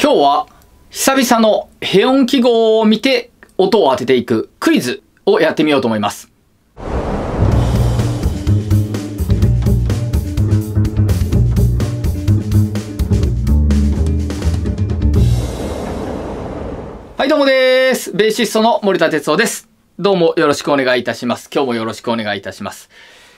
今日は久々のヘ音記号を見て音を当てていくクイズをやってみようと思います。はいどうもです。ベーシストの森田哲夫です。どうもよろしくお願いいたします。今日もよろしくお願いいたします。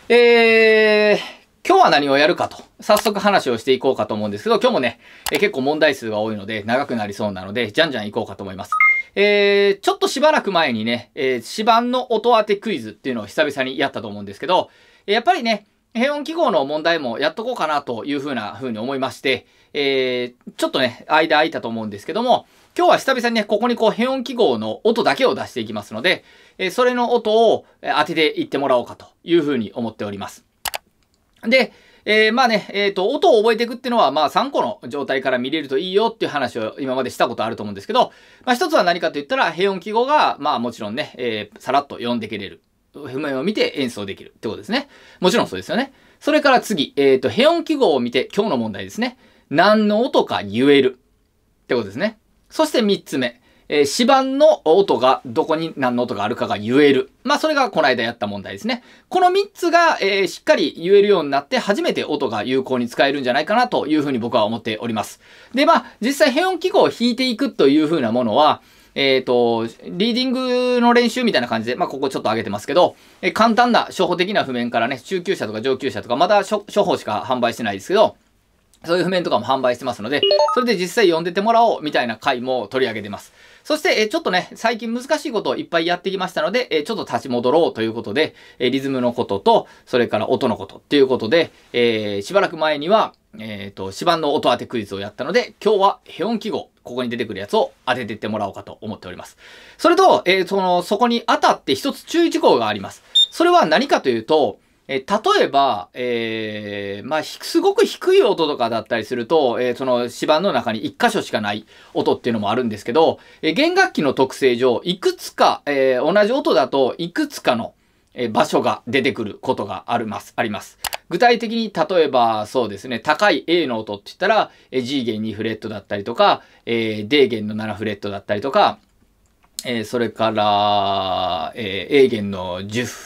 今日は何をやるかと、早速話をしていこうかと思うんですけど、今日もね、結構問題数が多いので、長くなりそうなので、じゃんじゃんいこうかと思います。ちょっとしばらく前にね、指板の音当てクイズっていうのを久々にやったと思うんですけど、やっぱりね、ヘ音記号の問題もやっとこうかなというふうに思いまして、ちょっとね、間空いたと思うんですけども、今日は久々にね、ここにヘ音記号の音だけを出していきますので、それの音を当てていってもらおうかというふうに思っております。で、まあね、音を覚えていくっていうのは、まあ3個の状態から見れるといいよっていう話を今までしたことあると思うんですけど、まあ一つは何かと言ったら、ヘ音記号が、まあもちろんね、さらっと読んでくれる。譜面を見て演奏できるってことですね。もちろんそうですよね。それから次、ヘ音記号を見て今日の問題ですね。何の音か言えるってことですね。そして3つ目。指板の音がどこに何の音があるかが言える。まあそれがこの間やった問題ですね。この3つが、しっかり言えるようになって初めて音が有効に使えるんじゃないかなというふうに僕は思っております。でまあ実際ヘ音記号を弾いていくというふうなものはリーディングの練習みたいな感じで、まあここちょっと上げてますけど、簡単な初歩的な譜面からね、中級者とか上級者とかまだ初歩しか販売してないですけど、そういう譜面とかも販売してますので、それで実際読んでてもらおうみたいな回も取り上げてます。そして、ちょっとね、最近難しいことをいっぱいやってきましたので、ちょっと立ち戻ろうということで、リズムのことと、それから音のことっていうことで、しばらく前には、指板の音当てクイズをやったので、今日はヘ音記号、ここに出てくるやつを当てていってもらおうかと思っております。それと、そこに当たって一つ注意事項があります。それは何かというと、例えば、まあ、すごく低い音とかだったりすると、その指板の中に一箇所しかない音っていうのもあるんですけど、弦楽器の特性上、いくつか、同じ音だといくつかの場所が出てくることがあります。具体的に、例えば、そうですね、高い A の音って言ったら、G 弦2フレットだったりとか、D 弦の7フレットだったりとか、それから、A 弦の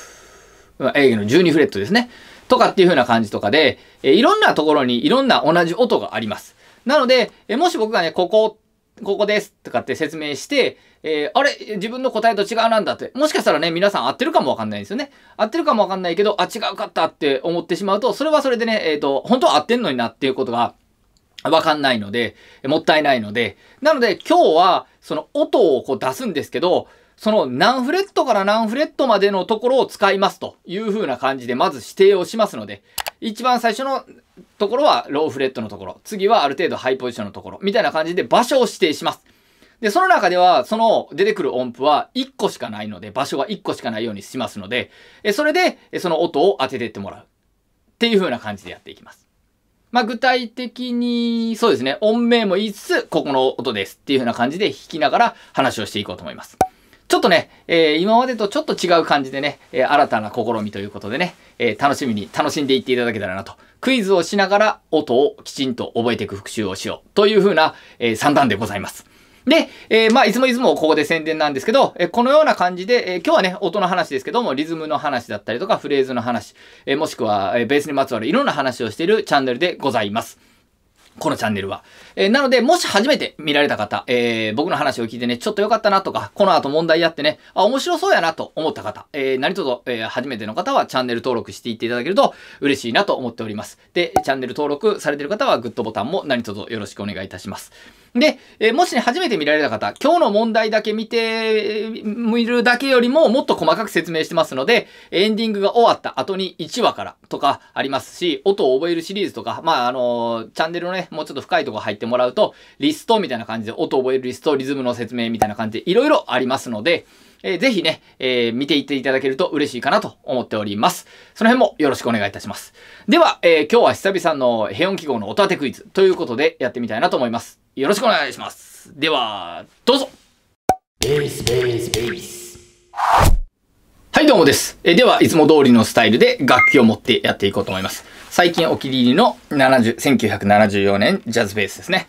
A 弦の12フレットですね。とかっていう風な感じとかで、いろんなところにいろんな同じ音があります。なので、もし僕がね、ここですとかって説明して、あれ自分の答えと違うなんだって。もしかしたらね、皆さん合ってるかもわかんないんですよね。合ってるかもわかんないけど、違うかったって思ってしまうと、それはそれでね、本当は合ってんのになっていうことがわかんないので、もったいないので、なので今日はその音を出すんですけど、その何フレットから何フレットまでのところを使いますという風な感じでまず指定をしますので、一番最初のところはローフレットのところ、次はある程度ハイポジションのところ、みたいな感じで場所を指定します。で、その中では、その出てくる音符は1個しかないので、場所が1個しかないようにしますので、それでその音を当てていってもらう。っていう風な感じでやっていきます。まあ具体的に、そうですね、音名も言いつつ、ここの音ですっていう風な感じで弾きながら話をしていこうと思います。ちょっとね、今までとちょっと違う感じでね、新たな試みということでね、楽しんでいっていただけたらなと。クイズをしながら音をきちんと覚えていく復習をしようという風な、算段でございます。で、まあいつもここで宣伝なんですけど、このような感じで、今日はね、音の話ですけども、リズムの話だったりとか、フレーズの話、もしくは、ベースにまつわるいろんな話をしているチャンネルでございます。このチャンネルは。なので、もし初めて見られた方、僕の話を聞いてね、ちょっと良かったなとか、この後問題やってね、面白そうやなと思った方、何卒、初めての方はチャンネル登録していっていただけると嬉しいなと思っております。で、チャンネル登録されている方はグッドボタンも何卒よろしくお願いいたします。で、もしね、初めて見られた方、今日の問題だけ見るだけよりももっと細かく説明してますので、エンディングが終わった後に1話からとかありますし、音を覚えるシリーズとか、まあ、チャンネルのね、もうちょっと深いところ入ってもらうと、リストみたいな感じで、音を覚えるリスト、リズムの説明みたいな感じで、いろいろありますので、ぜひね、見ていっていただけると嬉しいかなと思っております。その辺もよろしくお願いいたします。では、今日は久々のヘ音記号の音当てクイズということでやってみたいなと思います。よろしくお願いします。では、どうぞ。ベース。はいどうもです。では、いつも通りのスタイルで楽器を持ってやっていこうと思います。最近お気に入りの1974年ジャズベースですね。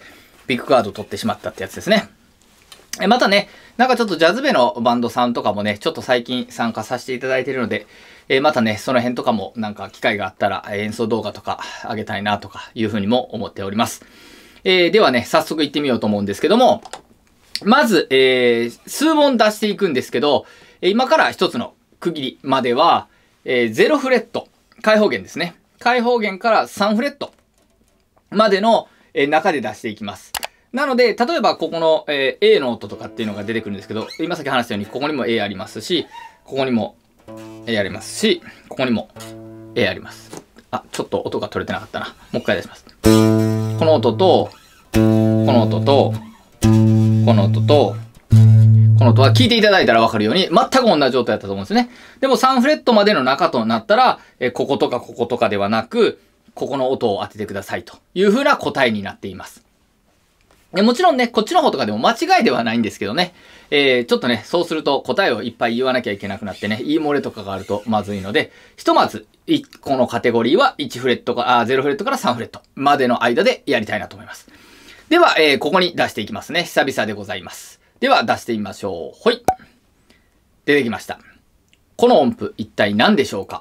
ビッグカード取ってしまったってやつですね。またね、なんかちょっとジャズベのバンドさんとかもね、ちょっと最近参加させていただいているので、またね、その辺とかもなんか機会があったら演奏動画とか上げたいなとかいうふうにも思っております。ではね、早速行ってみようと思うんですけども、まず、数本出していくんですけど、今から一つの区切りまでは、0フレット、開放弦ですね。開放弦から3フレットまでの、中で出していきます。なので、例えばここの、A の音とかっていうのが出てくるんですけど、今さっき話したようにここにも A ありますし、ここにも A ありますし、ここにも A あります。あ、ちょっと音が取れてなかったな。もう一回出します。この音と、この音と、この音と、この音は聞いていただいたらわかるように、全く同じ音やったと思うんですね。でも3フレットまでの中となったら、こことかこことかではなく、ここの音を当ててくださいという風な答えになっています。もちろんね、こっちの方とかでも間違いではないんですけどね。ちょっとね、そうすると答えをいっぱい言わなきゃいけなくなってね、言い漏れとかがあるとまずいので、ひとまず、このカテゴリーは1フレットか、0フレットから3フレットまでの間でやりたいなと思います。では、ここに出していきますね。久々でございます。では、出してみましょう。ほい。出てきました。この音符、一体何でしょうか？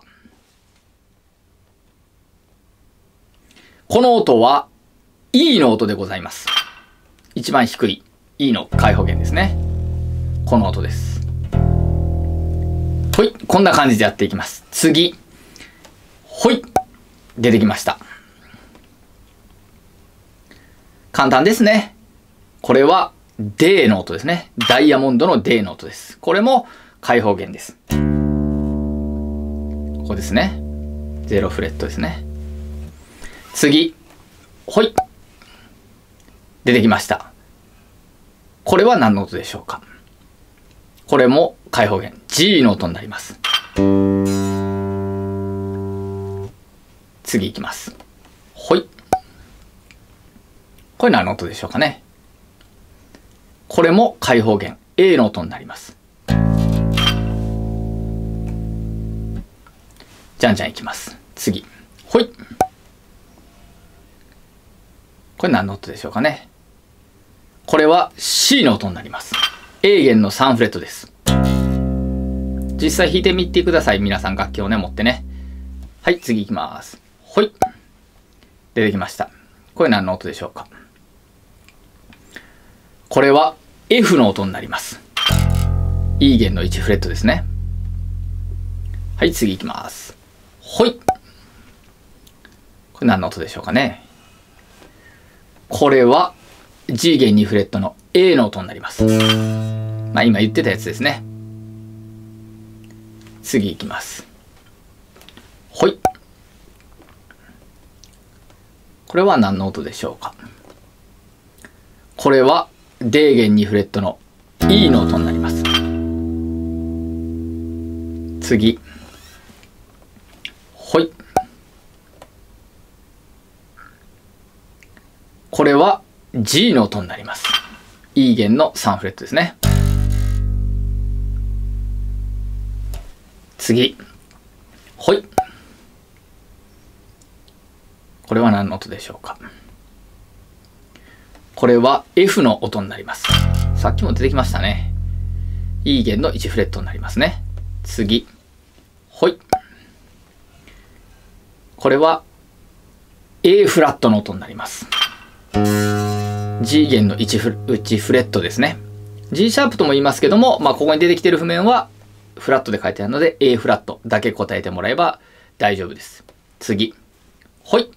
この音は、E の音でございます。一番低い E の開放弦ですね。この音です。ほい。こんな感じでやっていきます。次。ほい。出てきました。簡単ですね。これは D の音ですね。ダイヤモンドの D の音です。これも開放弦です。ここですね。0フレットですね。次。ほい。出てきました。これは何の音でしょうか？これも開放弦 G の音になります。次いきます。ほい。これ何の音でしょうかね？これも開放弦 A の音になります。じゃんじゃんいきます。次。ほい。これ何の音でしょうかね？これは C の音になります。A 弦の3フレットです。実際弾いてみてください。皆さん楽器をね、持ってね。はい、次いきます。ほい。出てきました。これ何の音でしょうか？これは F の音になります。E 弦の1フレットですね。はい、次いきます。ほい。これ何の音でしょうかね？これは G 弦2フレットの A の音になります。まあ今言ってたやつですね。次いきます。ほい。これは何の音でしょうか？これは D 弦2フレットの E の音になります。次。ほい。これは G の音になります。E 弦の3フレットですね。次。ほい。これは何の音でしょうか？これは F の音になります。さっきも出てきましたね。E 弦の1フレットになりますね。次。ほい。これは A フラットの音になります。G 弦の1フレットですね。G シャープとも言いますけども、まあ、ここに出てきている譜面はフラットで書いてあるので A フラットだけ答えてもらえば大丈夫です。次。ほい。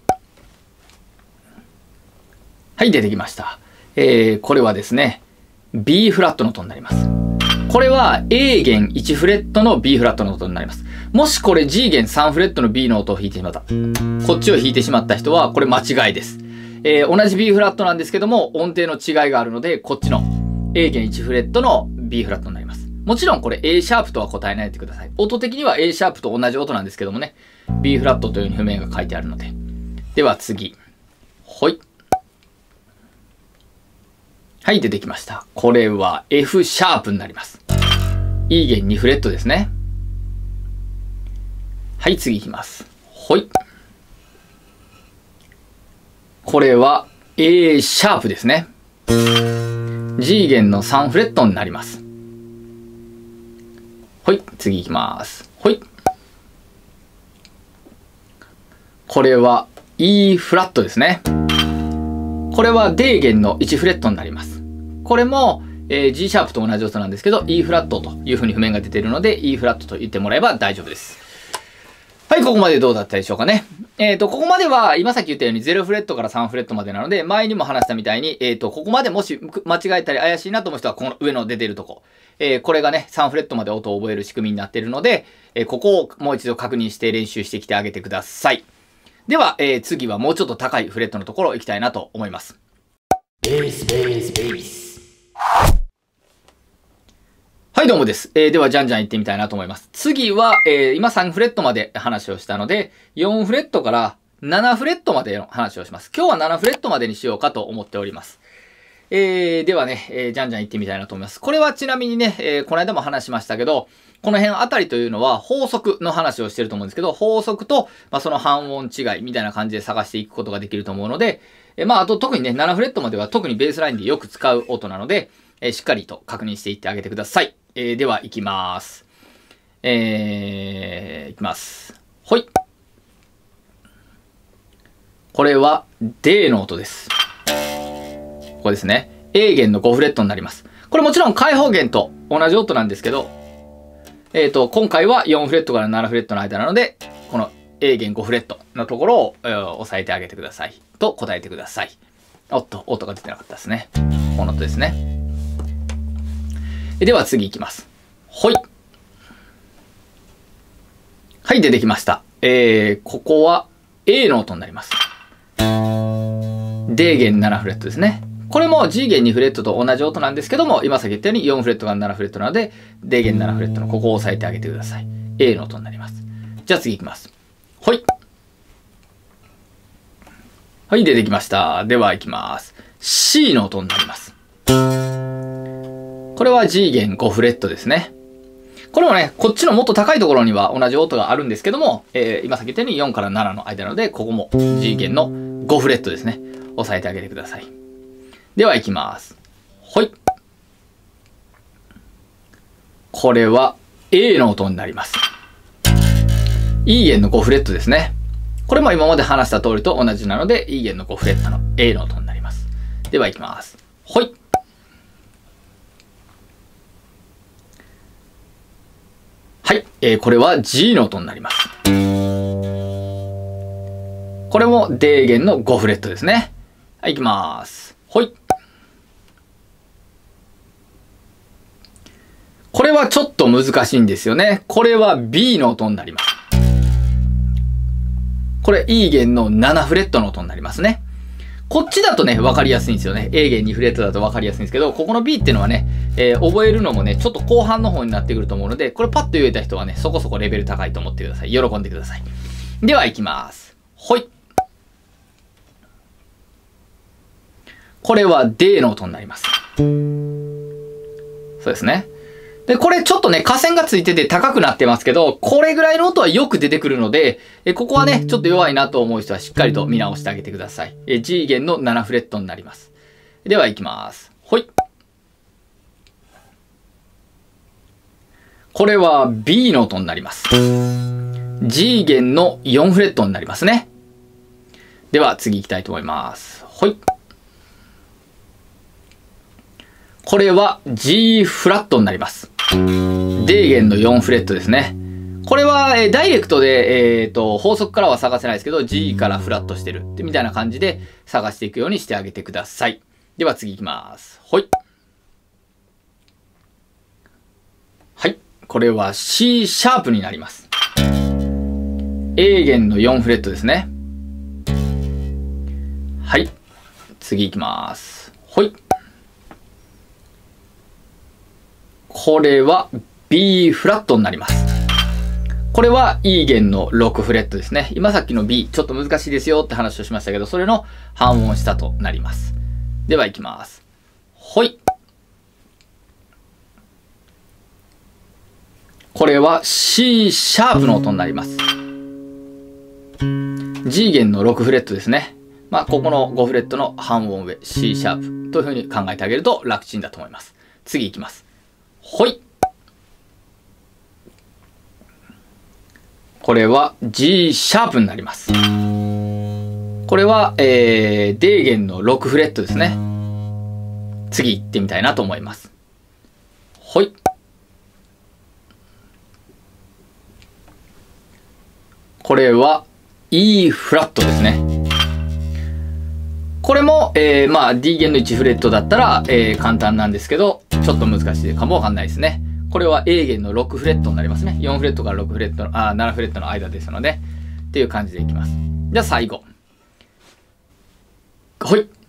はい、出てきました。これはですね、B フラットの音になります。これは A 弦1フレットの B フラットの音になります。もしこれ G 弦3フレットの B の音を弾いてしまった。こっちを弾いてしまった人は、これ間違いです。同じ B フラットなんですけども、音程の違いがあるので、こっちの A 弦1フレットの B フラットになります。もちろんこれ A シャープとは答えないでください。音的には A シャープと同じ音なんですけどもね、B フラットというように譜面が書いてあるので。では次。ほい。はい、出てきました。これは F シャープになります。E 弦2フレットですね。はい、次いきます。ほい。これは A シャープですね。 G 弦の3フレットになります。はい、次いきます。はい。これは E フラットですね。これは D 弦の1フレットになります。これも、G シャープと同じ音なんですけど、E フラットという風に譜面が出ているので、E フラットと言ってもらえば大丈夫です。はい、ここまでどうだったでしょうかね。ここまでは、今さっき言ったように0フレットから3フレットまでなので、前にも話したみたいに、ここまでもし間違えたり怪しいなと思う人は、この上の出てるとこ。これがね、3フレットまで音を覚える仕組みになっているので、ここをもう一度確認して練習してきてあげてください。では、次はもうちょっと高いフレットのところ行きたいなと思います。ベース、ベース、ベース。はい、どうもです。では、じゃんじゃん行ってみたいなと思います。次は、今3フレットまで話をしたので、4フレットから7フレットまでの話をします。今日は7フレットまでにしようかと思っております。ではね、じゃんじゃん行ってみたいなと思います。これはちなみにね、この間も話しましたけど、この辺あたりというのは法則の話をしてると思うんですけど、法則と、その半音違いみたいな感じで探していくことができると思うので、あと特にね、7フレットまでは特にベースラインでよく使う音なので、しっかりと確認していってあげてください。では、行きます。行きます。ほい。これは D の音です。ここですね。A 弦の5フレットになります。これもちろん開放弦と同じ音なんですけど、今回は4フレットから7フレットの間なので、この A 弦5フレットのところを、押さえてあげてください。と答えてください。おっと、音が出てなかったですね。この音ですね。では次いきます。ほい。はい、出てきました。ここは A の音になります。D 弦7フレットですね。これも G 弦2フレットと同じ音なんですけども、今さっき言ったように4フレットが7フレットなので、D 弦7フレットのここを押さえてあげてください。A の音になります。じゃあ次いきます。ほい。はい、出てきました。では行きます。C の音になります。これは G 弦5フレットですね。これもね、こっちのもっと高いところには同じ音があるんですけども、今さっき言ったように4から7の間なので、ここも G 弦の5フレットですね。押さえてあげてください。では行きます。ほい。これは A の音になります。E 弦の5フレットですね。これも今まで話した通りと同じなので、E 弦の5フレットの A の音になります。では行きます。ほい。はい。これは G の音になります。これも D 弦の5フレットですね。はい、行きます。ほい。これはちょっと難しいんですよね。これは B の音になります。これ E 弦の7フレットの音になりますね。こっちだとね、わかりやすいんですよね。A 弦2フレットだとわかりやすいんですけど、ここの B っていうのはね、覚えるのもね、ちょっと後半の方になってくると思うので、これパッと言えた人はね、そこそこレベル高いと思ってください。喜んでください。では行きます。ほい。これは D の音になります。そうですね。で、これちょっとね、下線がついてて高くなってますけど、これぐらいの音はよく出てくるので、ここはね、ちょっと弱いなと思う人はしっかりと見直してあげてください。G 弦の7フレットになります。では行きます。ほい。これは B の音になります。G 弦の4フレットになりますね。では次行きたいと思います。ほい。これは G フラットになります。D 弦の4フレットですね。これは、ダイレクトで、法則からは探せないですけど、G からフラットしてるみたいな感じで探していくようにしてあげてください。では次行きます。ほい。はい。これは C シャープになります。A 弦の4フレットですね。はい。次行きます。ほい。これは B フラットになります。これは E 弦の6フレットですね。今さっきの B、ちょっと難しいですよって話をしましたけど、それの半音下となります。では行きます。ほい。これは C シャープの音になります。G 弦の6フレットですね。 まあ、ここの5フレットの半音上 C シャープというふうに考えてあげると楽ちんだと思います。次いきます。ほい。これは G シャープになります。これは、D 弦の6フレットですね。次行ってみたいなと思います。ほい。これは E フラットですね。これも、まあ D 弦の1フレットだったら、簡単なんですけど、ちょっと難しいかもわかんないですね。これは A 弦の6フレットになりますね。4フレットから6フレットの、7フレットの間ですので、っていう感じでいきます。じゃあ最後。ほい。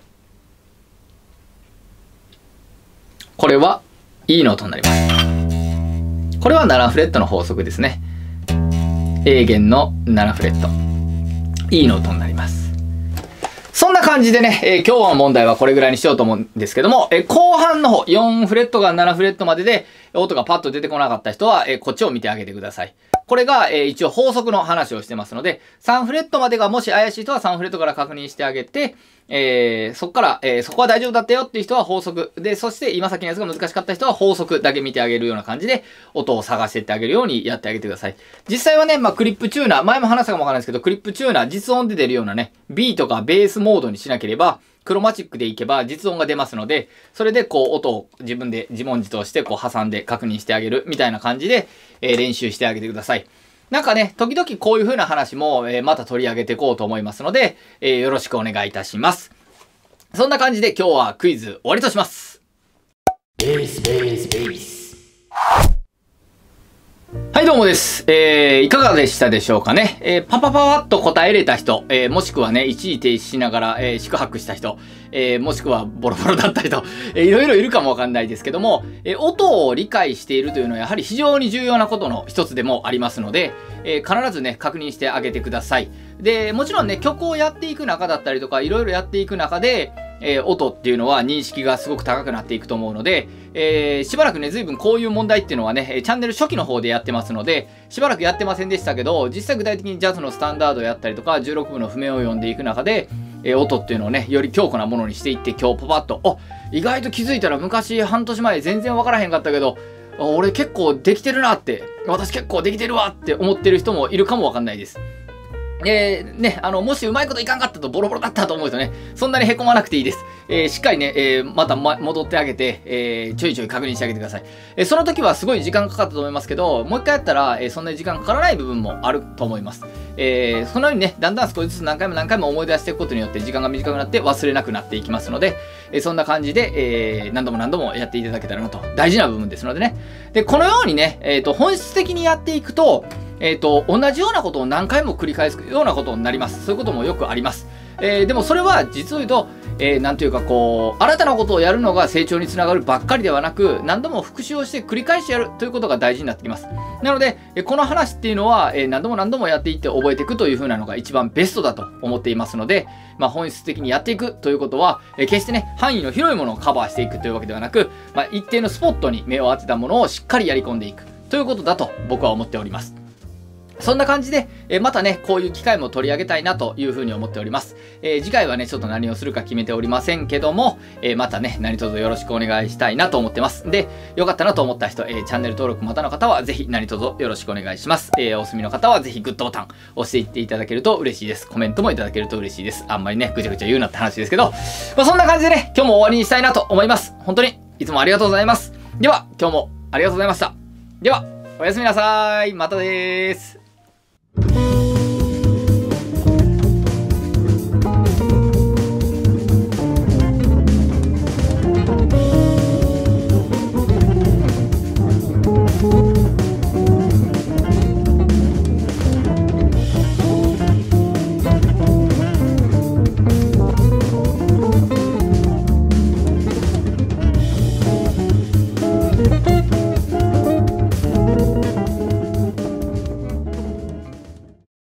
これは E の音になります。これは7フレットの法則ですね。A 弦の7フレット。E の音になります。そんな感じでね、今日の問題はこれぐらいにしようと思うんですけども、後半の方、4フレットから7フレットまでで、音がパッと出てこなかった人は、こっちを見てあげてください。これが、一応法則の話をしてますので、3フレットまでがもし怪しい人は3フレットから確認してあげて、そこから、そこは大丈夫だったよっていう人は法則で、そして今先のやつが難しかった人は法則だけ見てあげるような感じで、音を探していってあげるようにやってあげてください。実際はね、まあ、クリップチューナー、前も話したかもわからないですけど、クリップチューナー、実音で出るようなね、B とかベースモードにしなければ、クロマチックでいけば実音が出ますので、それでこう音を自分で自問自答してこう挟んで確認してあげるみたいな感じで、練習してあげてください。なんかね、時々こういう風な話も、また取り上げていこうと思いますので、よろしくお願いいたします。そんな感じで今日はクイズ終わりとします。ベースベースベース。はいどうもです。いかがでしたでしょうかね。パパパワッと答えれた人、もしくはね、一時停止しながら、四苦八苦した人、もしくはボロボロだった人、いろいろいるかもわかんないですけども、音を理解しているというのはやはり非常に重要なことの一つでもありますので、必ずね、確認してあげてください。で、もちろんね、曲をやっていく中だったりとか、いろいろやっていく中で、音っていうのは認識がすごく高くなっていくと思うので、しばらくね、随分こういう問題っていうのはね、チャンネル初期の方でやってますので、しばらくやってませんでしたけど、実際具体的にジャズのスタンダードやったりとか、16部の譜面を読んでいく中で、音っていうのをね、より強固なものにしていって、今日パパッと、意外と気づいたら昔半年前全然わからへんかったけど、俺結構できてるなって、私結構できてるわって思ってる人もいるかもわかんないです。ね、もしうまいこといかんかったとボロボロだったと思うとね、そんなに凹まなくていいです。しっかりね、また戻ってあげて、ちょいちょい確認してあげてください。その時はすごい時間かかったと思いますけど、もう一回やったら、そんなに時間かからない部分もあると思います。そのようにね、だんだん少しずつ何回も何回も思い出していくことによって時間が短くなって忘れなくなっていきますので、そんな感じで、何度も何度もやっていただけたらなと。大事な部分ですのでね。で、このようにね、本質的にやっていくと、同じようなことを何回も繰り返すようなことになります。そういうこともよくあります。でもそれは実を言うと、なんというかこう、新たなことをやるのが成長につながるばっかりではなく、何度も復習をして繰り返しやるということが大事になってきます。なので、この話っていうのは、何度も何度もやっていって覚えていくという風なのが一番ベストだと思っていますので、まあ、本質的にやっていくということは、決してね、範囲の広いものをカバーしていくというわけではなく、まあ、一定のスポットに目を当てたものをしっかりやり込んでいくということだと僕は思っております。そんな感じで、またね、こういう機会も取り上げたいなというふうに思っております。次回はね、ちょっと何をするか決めておりませんけども、またね、何卒よろしくお願いしたいなと思ってます。で、よかったなと思った人、チャンネル登録またの方はぜひ何卒よろしくお願いします。お住みの方はぜひグッドボタン押していっていただけると嬉しいです。コメントもいただけると嬉しいです。あんまりね、ぐちゃぐちゃ言うなって話ですけど、まあ、そんな感じでね、今日も終わりにしたいなと思います。本当に、いつもありがとうございます。では、今日もありがとうございました。では、おやすみなさい。またでーす。